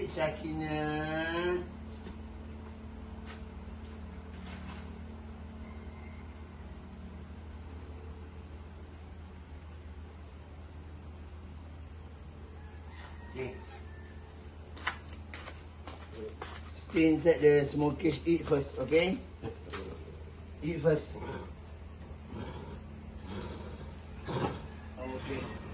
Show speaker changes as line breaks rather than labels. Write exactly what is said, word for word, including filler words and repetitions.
Eat, Shakina. Okay. Stay inside the small cage. Eat first, okay? Eat first. Okay.